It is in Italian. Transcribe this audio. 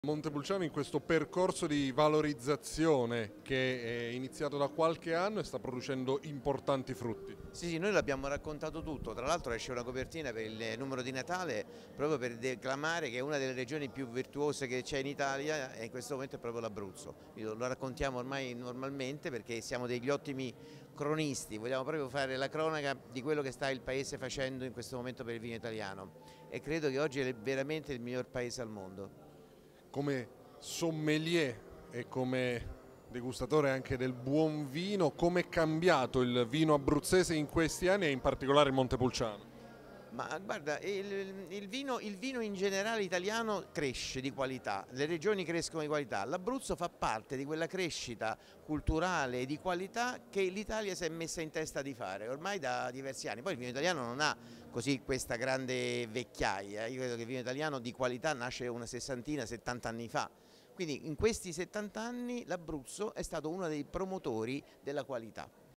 Montepulciano in questo percorso di valorizzazione che è iniziato da qualche anno e sta producendo importanti frutti. Sì, noi l'abbiamo raccontato tutto, tra l'altro esce una copertina per il numero di Natale proprio per declamare che una delle regioni più virtuose che c'è in Italia e in questo momento è proprio l'Abruzzo. Lo raccontiamo ormai normalmente perché siamo degli ottimi cronisti, vogliamo proprio fare la cronaca di quello che sta il paese facendo in questo momento per il vino italiano e credo che oggi è veramente il miglior paese al mondo. Come sommelier e come degustatore anche del buon vino, come è cambiato il vino abruzzese in questi anni e in particolare il Montepulciano? Ma guarda, il vino in generale italiano cresce di qualità, le regioni crescono di qualità, l'Abruzzo fa parte di quella crescita culturale e di qualità che l'Italia si è messa in testa di fare ormai da diversi anni. Poi il vino italiano non ha così questa grande vecchiaia, io credo che il vino italiano di qualità nasce una sessantina, 70 anni fa. Quindi in questi 70 anni l'Abruzzo è stato uno dei promotori della qualità.